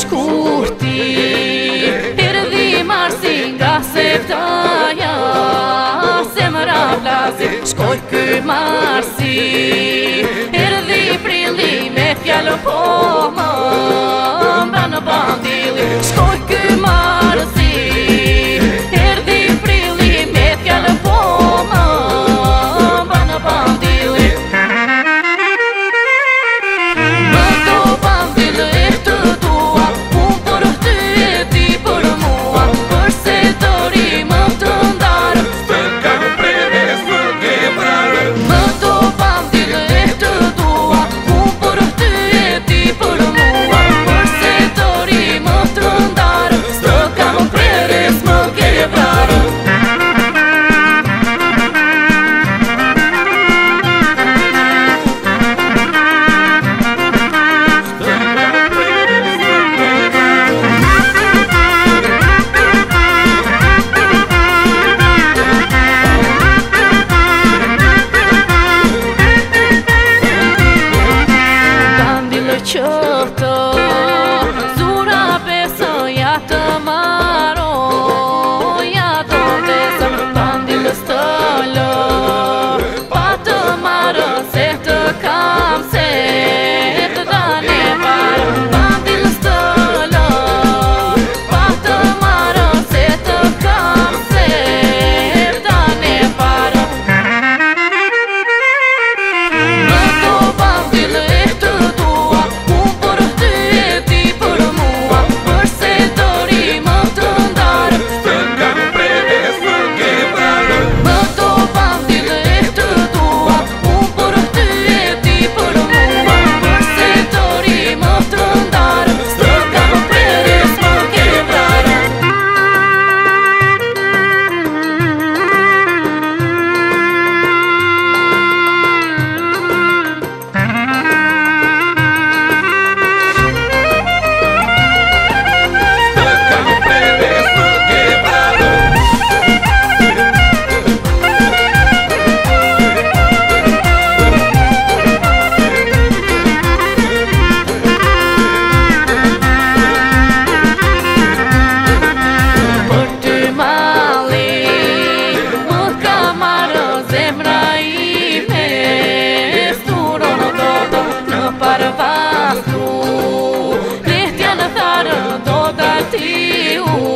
shkurti erdhi marsi nga septaja, zemra vlazi shkoj ky marsi, erdhi prilli me fjallë po më mbanë bandili, shkoj ky marsi, erdhi prilli me fjallë po më mbanë bandili. Qëto, zura beso ja të maro, ja të desa pandilës të lo, pa të marë se të kam se të dane parë, pandilës të lo, pa të marë se të kam se të dane parë. Më të pandilë e të dua, Ti